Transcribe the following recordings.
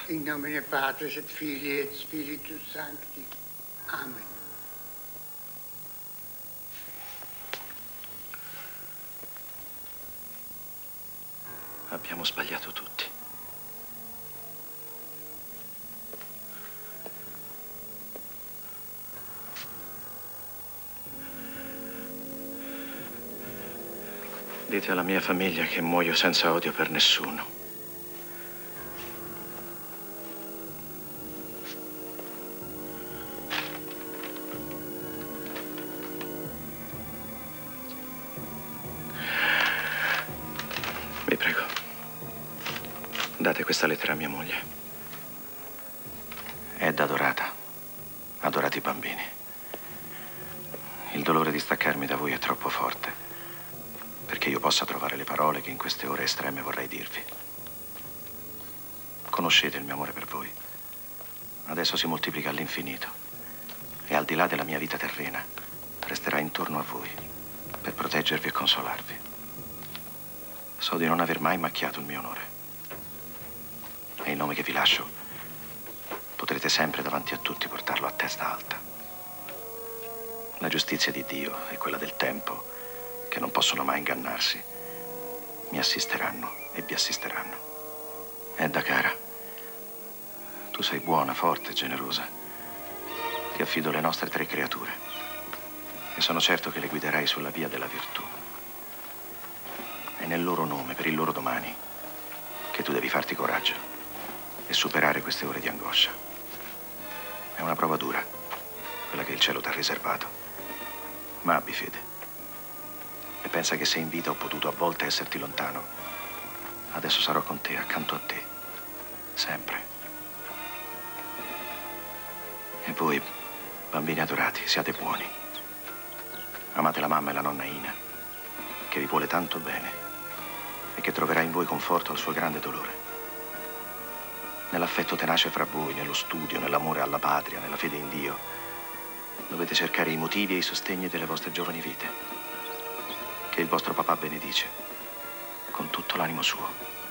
In nomine Patris et Filii et Spiritus Sancti. Amen. Abbiamo sbagliato tutti. Dite alla mia famiglia che muoio senza odio per nessuno. Vi prego, date questa lettera a mia moglie. Ed adorata, adorati bambini. Il dolore di staccarmi da voi è troppo forte perché io possa trovare le parole che in queste ore estreme vorrei dirvi. Conoscete il mio amore per voi. Adesso si moltiplica all'infinito e al di là della mia vita terrena resterà intorno a voi per proteggervi e consolarvi. So di non aver mai macchiato il mio onore e il nome che vi lascio potrete sempre davanti a tutti portarlo a testa alta. La giustizia di Dio e quella del tempo, che non possono mai ingannarsi, mi assisteranno e vi assisteranno. Edda cara, tu sei buona, forte e generosa. Ti affido le nostre 3 creature e sono certo che le guiderai sulla via della virtù. È nel loro nome, per il loro domani, che tu devi farti coraggio e superare queste ore di angoscia. È una prova dura, quella che il cielo ti ha riservato, ma abbi fede. E pensa che se in vita ho potuto a volte esserti lontano, adesso sarò con te, accanto a te, sempre. E voi, bambini adorati, siate buoni. Amate la mamma e la nonna Ina, che vi vuole tanto bene e che troverà in voi conforto al suo grande dolore. Nell'affetto tenace fra voi, nello studio, nell'amore alla patria, nella fede in Dio, dovete cercare i motivi e i sostegni delle vostre giovani vite, che il vostro papà benedice con tutto l'animo suo.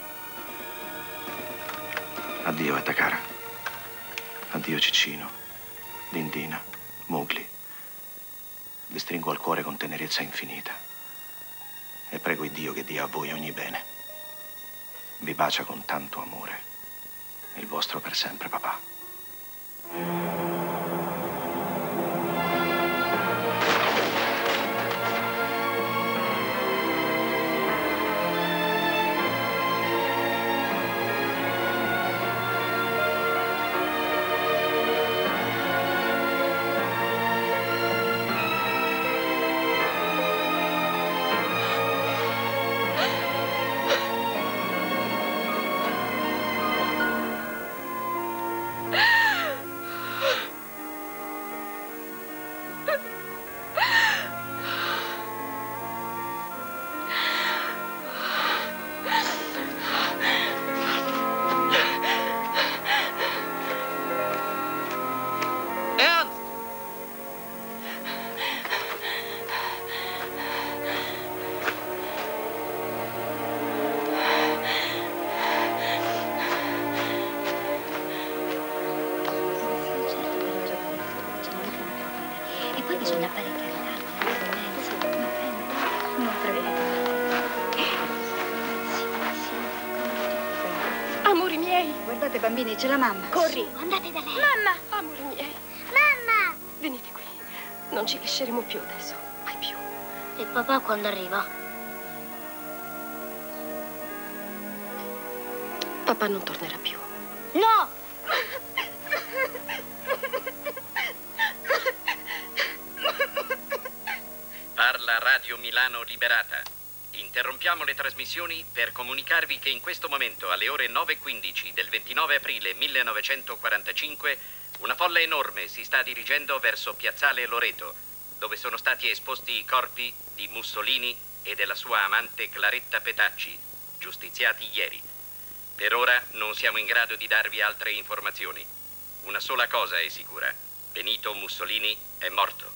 Addio, Edda cara. Addio, Ciccino, Dindina, Mowgli. Vi stringo al cuore con tenerezza infinita e prego il Dio che dia a voi ogni bene. Vi bacia con tanto amore il vostro per sempre papà. Bambini, c'è la mamma. Corri, andate da lei. Mamma, amori miei. Mamma! Venite qui. Non ci lasceremo più adesso, mai più. E papà quando arriva? Papà non tornerà più. No! Parla Radio Milano Liberata. Interrompiamo le trasmissioni per comunicarvi che in questo momento, alle ore 9:15 del 29 aprile 1945, una folla enorme si sta dirigendo verso Piazzale Loreto, dove sono stati esposti i corpi di Mussolini e della sua amante Claretta Petacci, giustiziati ieri. Per ora non siamo in grado di darvi altre informazioni. Una sola cosa è sicura: Benito Mussolini è morto.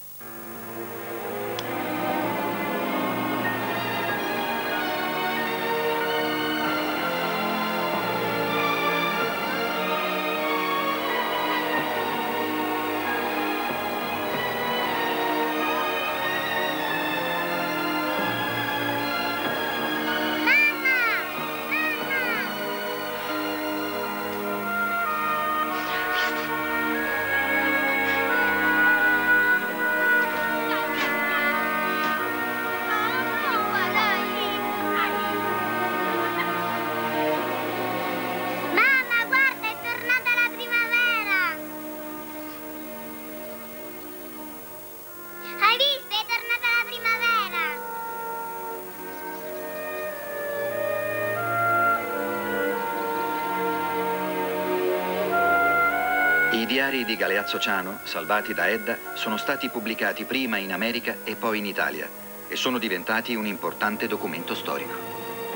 I diari di Galeazzo Ciano, salvati da Edda, sono stati pubblicati prima in America e poi in Italia e sono diventati un importante documento storico.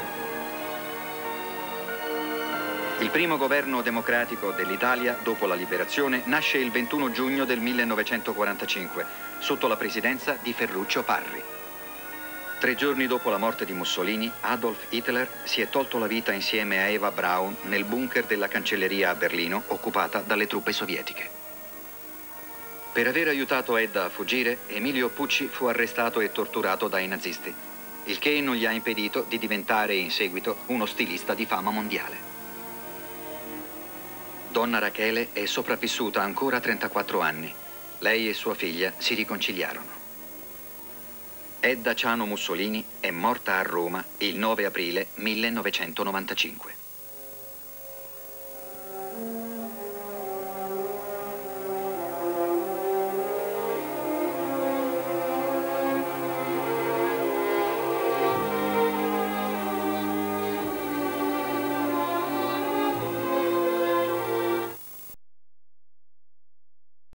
Il primo governo democratico dell'Italia dopo la liberazione nasce il 21 giugno del 1945 sotto la presidenza di Ferruccio Parri. 3 giorni dopo la morte di Mussolini, Adolf Hitler si è tolto la vita insieme a Eva Braun nel bunker della cancelleria a Berlino occupata dalle truppe sovietiche. Per aver aiutato Edda a fuggire, Emilio Pucci fu arrestato e torturato dai nazisti, il che non gli ha impedito di diventare in seguito uno stilista di fama mondiale. Donna Rachele è sopravvissuta ancora a 34 anni. Lei e sua figlia si riconciliarono. Edda Ciano Mussolini è morta a Roma il 9 aprile 1995.